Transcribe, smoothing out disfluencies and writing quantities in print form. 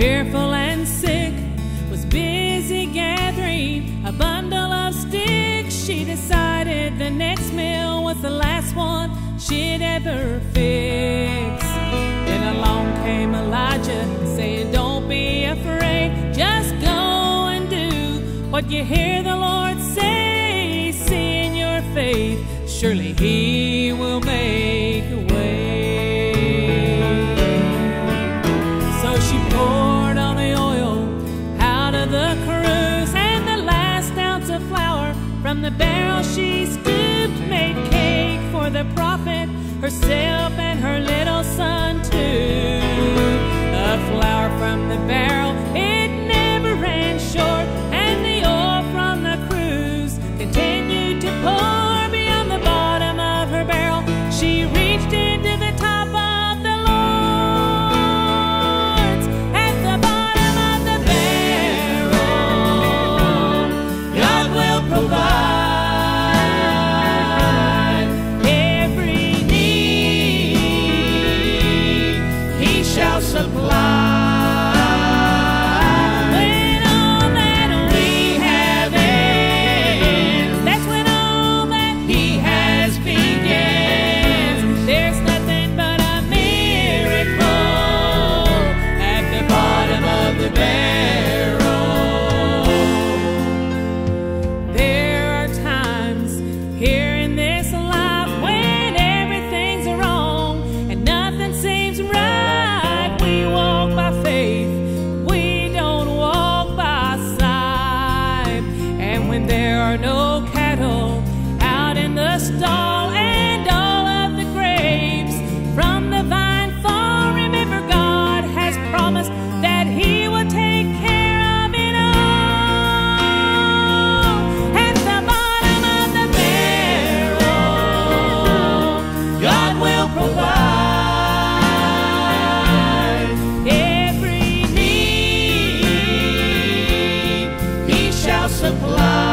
fearful and sick, was busy gathering a bundle of sticks. She decided the next meal was the last one she'd ever fix. Then along came Elijah saying, don't be afraid, just go and do what you hear the Lord say. See in your faith, surely He will make a way. So she poured all the oil out of the cruse, and the last ounce of flour from the barrel she stooped, made cake for the prophet, herself and her little son too. The flour from the barrel, it never ran short, and the oil from the cruse continued to pour beyond the bottom of her barrel. She reached into the top of the Lord's, at the bottom of the barrel. God will provide every need, He shall supply. No cattle out in the stall, and all of the grapes from the vine fall. Remember, God has promised that He will take care of it all. At the bottom of the barrel, God will provide every need, He shall supply.